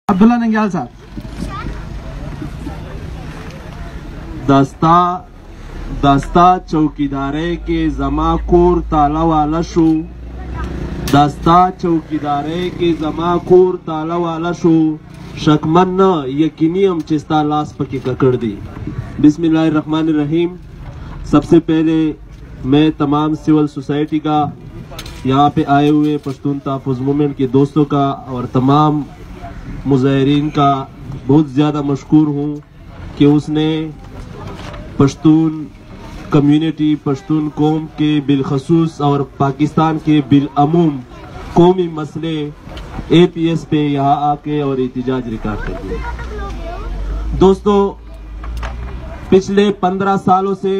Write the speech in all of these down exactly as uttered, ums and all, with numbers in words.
عبداللہ ننگیال صاحب. دستا دستا چوکیدارے کے زما کور تالا والا شو دستا چوکیدارے کے زما کور تالا والا شو شکمن نہ یقینی ہم چستا لاس پکی ککڑ دی. بسم اللہ الرحمن الرحیم. سب سے پہلے میں تمام سول سوسائٹی کا، یہاں پہ آئے ہوئے پشتون تحفظ موومنٹ کے دوستوں کا اور تمام مظاہرین کا بہت زیادہ مشکور ہوں کہ اس نے پشتون کمیونٹی، پشتون قوم کے بالخصوص اور پاکستان کے بالعموم قومی مسئلے اے پی ایس پہ یہاں آ کے اور احتجاج ریکارڈ کر دیا. دوستو، پچھلے پندرہ سالوں سے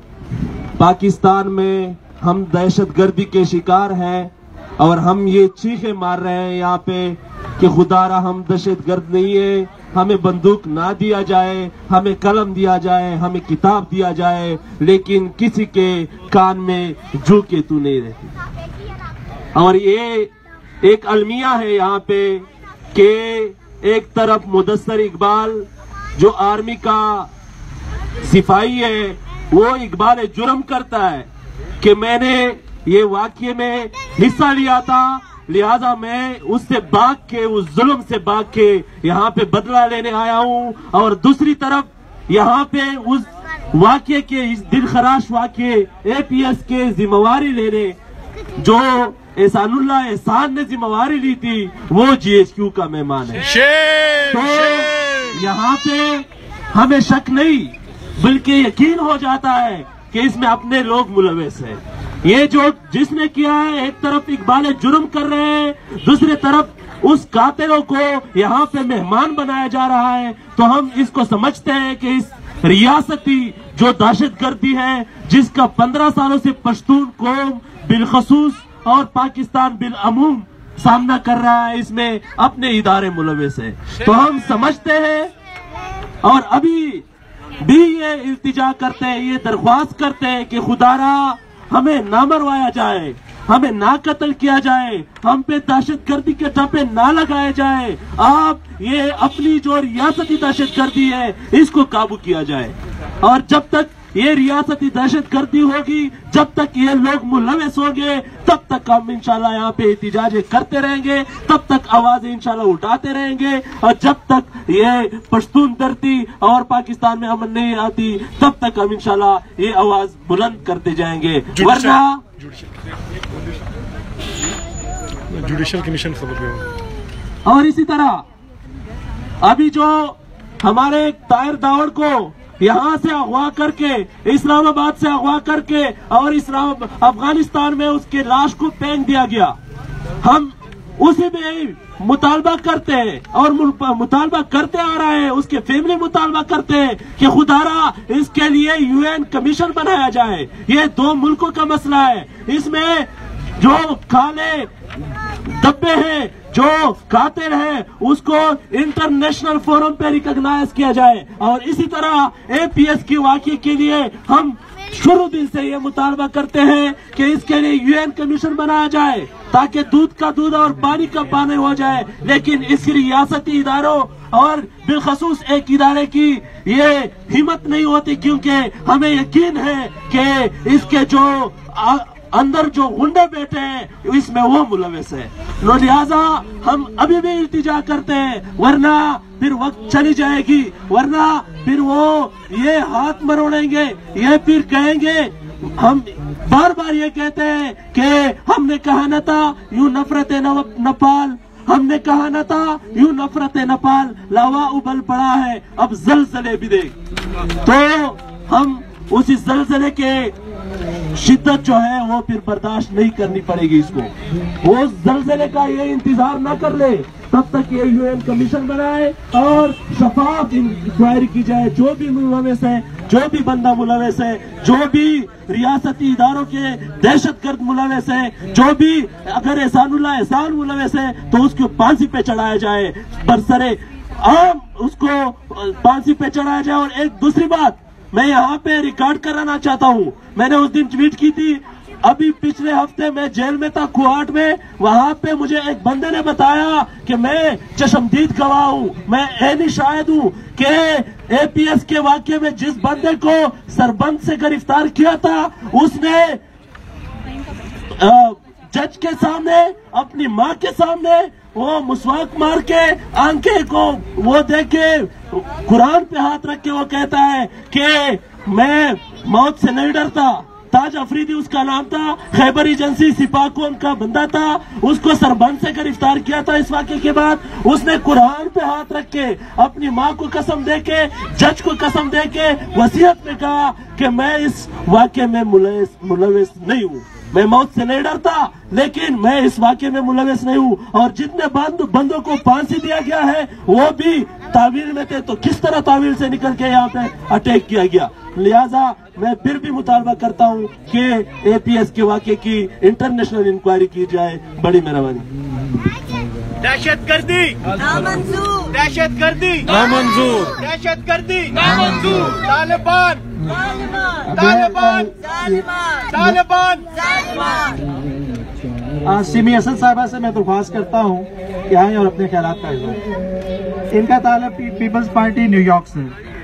پاکستان میں ہم دہشت گردی کے شکار ہیں اور ہم یہ چیخیں مار رہے ہیں یہاں پہ کہ خدا را ہم دہشت گرد نہیں ہے، ہمیں بندوق نہ دیا جائے، ہمیں قلم دیا جائے، ہمیں کتاب دیا جائے، لیکن کسی کے کان میں جو کہ تو نہیں رہتی. اور یہ ایک المیہ ہے یہاں پہ کہ ایک طرف مدثر اقبال جو آرمی کا سپاہی ہے، وہ اقبال جرم کرتا ہے کہ میں نے یہ واقعے میں حصہ لیا تھا، لہذا میں اس سے بھاگ کے، اس ظلم سے بھاگ کے یہاں پہ بدلہ لینے آیا ہوں. اور دوسری طرف یہاں پہ اس واقعے کے، اس دل خراش واقعے اے پی ایس کے ذمہ واری لینے جو احسان اللہ احسان نے ذمہ واری لی تھی، وہ جی ایچ کیو کا مہمان ہے. تو یہاں پہ ہمیں شک نہیں بلکہ یقین ہو جاتا ہے کہ اس میں اپنے لوگ ملوث ہیں. یہ جو جس نے کیا ہے، ایک طرف اقبال جرم کر رہے ہیں، دوسری طرف اس قاتلوں کو یہاں پہ مہمان بنایا جا رہا ہے. تو ہم اس کو سمجھتے ہیں کہ اس ریاستی جو دہشت گردی ہے، جس کا پندرہ سالوں سے پشتون قوم بالخصوص اور پاکستان بالعموم سامنا کر رہا ہے، اس میں اپنے ادارے ملوث ہیں. تو ہم سمجھتے ہیں اور ابھی بھی یہ التجا کرتے ہیں، یہ درخواست کرتے ہیں کہ خدا را ہمیں نہ مروایا جائے، ہمیں نہ قتل کیا جائے، ہم پہ دہشت گردی کے ٹھپے نہ لگائے جائے. آپ یہ اپنی جو ریاستی دہشت گردی ہے اس کو قابو کیا جائے. اور جب تک یہ ریاستی دہشت گردی ہوگی، جب تک یہ لوگ ملوث ہوں گے، تب تک ہم انشاءاللہ یہاں پہ احتجاج کرتے رہیں گے، تب تک آوازیں انشاءاللہ اٹھاتے رہیں گے. اور جب تک یہ پشتون دھرتی اور پاکستان میں امن نہیں آتی، تب تک ہم انشاءاللہ یہ آواز بلند کرتے جائیں گے. ورنہ جوڈیشل کمیشن خبر. اور اسی طرح ابھی جو ہمارے طاہر داوڑ کو یہاں سے اغوا کر کے، اسلام آباد سے اغوا کر کے اور اسلام افغانستان میں اس کے لاش کو پھینک دیا گیا، ہم اسی میں مطالبہ کرتے ہیں اور مطالبہ کرتے آ رہے ہیں، اس کے فیملی مطالبہ کرتے ہیں کہ خدا را اس کے لیے یو این کمیشن بنایا جائے. یہ دو ملکوں کا مسئلہ ہے، اس میں جو کالے دبے ہیں، جو قاتل ہیں، اس کو انٹرنیشنل فورم پہ ریکگنائز کیا جائے. اور اسی طرح اے پی ایس کے واقعے کے لیے ہم شروع دن سے یہ مطالبہ کرتے ہیں کہ اس کے لیے یو این کمیشن بنایا جائے تاکہ دودھ کا دودھ اور پانی کا پانی ہو جائے. لیکن اس ریاستی اداروں اور بالخصوص ایک ادارے کی یہ ہمت نہیں ہوتی، کیونکہ ہمیں یقین ہے کہ اس کے جو اندر جو غنڈے بیٹھے ہیں اس میں وہ ملوث ہے. لہذا ہم ابھی بھی التجا کرتے ہیں، ورنہ پھر وقت چلی جائے گی، ورنہ پھر وہ یہ ہاتھ مروڑیں گے، یہ پھر کہیں گے. ہم بار بار یہ کہتے ہیں کہ ہم نے کہا نہ تھا یوں نفرت نپال، ہم نے کہا نہ تھا یوں نفرت نپال، لاوا ابل پڑا ہے اب زلزلے بھی دیکھ. تو ہم اسی زلزلے کے شدت جو ہے وہ پھر برداشت نہیں کرنی پڑے گی اس کو. وہ زلزلے کا یہ انتظار نہ کر لے، تب تک یہ یو این کمیشن بنائے اور شفاف انکوائری کی جائے. جو بھی ملوث ہے، جو بھی بندہ ملوث ہے، جو بھی ریاستی اداروں کے دہشت گرد ملوث ہے، جو بھی اگر احسان اللہ احسان ملوث ہے تو اس کو پھانسی پہ چڑھایا جائے، برسرے عام اس کو پھانسی پہ چڑھایا جائے. اور ایک دوسری بات میں یہاں پہ ریکارڈ کرانا چاہتا ہوں، میں نے اس دن ٹویٹ کی تھی ابھی پچھلے ہفتے میں جیل میں تھا کوارٹ میں, وہاں پہ مجھے ایک بندے نے بتایا کہ میں چشمدید گواہ ہوں, میں عینی شاہد ہوں کہ اے پی ایس کے واقعے میں جس بندے کو سربند سے گرفتار کیا تھا اس نے جج کے سامنے, اپنی ماں کے سامنے وہ مسواک مار کے آنکھیں کو وہ دیکھ کے قرآن پہ ہاتھ رکھ کے وہ کہتا ہے کہ میں موت سے نہیں ڈرتا. تاج افریدی اس کا نام تھا, خیبر ایجنسی سپاکون کا بندہ تھا, اس کو سربند سے گرفتار کیا تھا. اس واقعے کے بعد اس نے قرآن پہ ہاتھ رکھ کے اپنی ماں کو قسم دے کے, جج کو قسم دے کے وصیت میں کہا کہ میں اس واقعے میں ملوث نہیں ہوں, میں موت سے نہیں ڈرتا لیکن میں اس واقعے میں ملوث نہیں ہوں. اور جتنے بند بندوں کو پھانسی دیا گیا ہے وہ بھی تعویل میں تھے, تو کس طرح تعویل سے نکل کے یہاں پہ اٹیک کیا گیا. لہٰذا میں پھر بھی مطالبہ کرتا ہوں کہ اے پی ایس کے واقعے کی انٹرنیشنل انکوائری کی جائے. بڑی مہربانی. دہشت گردی نامنظور, دہشت گردی نامنظور, دہشت گردی نامنظور, طالبان طالبان طالبان طالبان. سیمی اسد صاحبہ سے میں درخواست کرتا ہوں کہ آئیں اور اپنے خیالات کا اظہار. ان کا تعلق پیپلز پارٹی نیو یارک سے.